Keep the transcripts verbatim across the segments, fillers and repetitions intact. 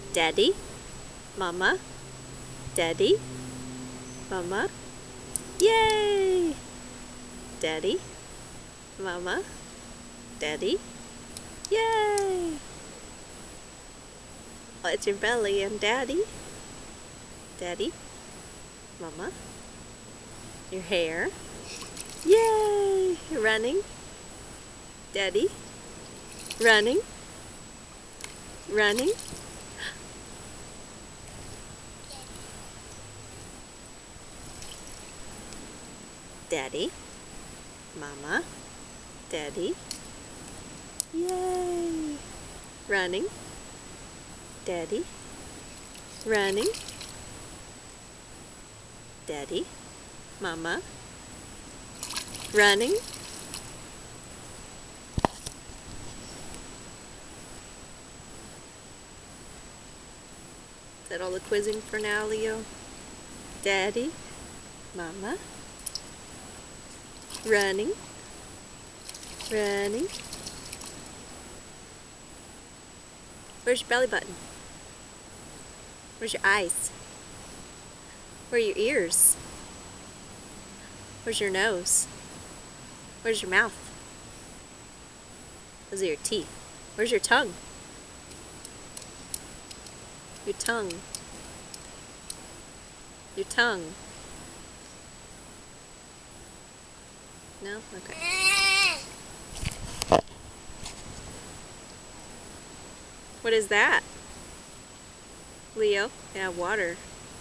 Daddy, Mama, Daddy, Mama, yay! Daddy, Mama, Daddy, yay! Oh, it's your belly and Daddy, Daddy, Mama, your hair, yay! You're running, Daddy, running, running. Daddy, Mama, Daddy, yay! Running, Daddy, running, Daddy, Mama, running. Is that all the quizzing for now, Leo? Daddy, Mama, running, running. Where's your belly button? Where's your eyes? Where are your ears? Where's your nose? Where's your mouth? Those are your teeth. Where's your tongue? Your tongue. Your tongue. No? Okay. What is that? Leo? Yeah, water.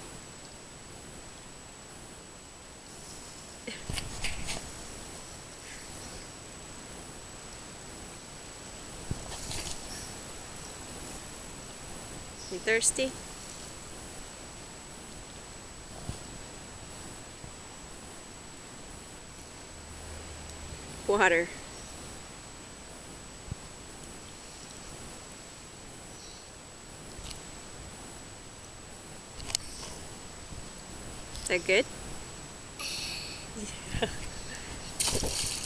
You thirsty? Water. Is that good? Yeah.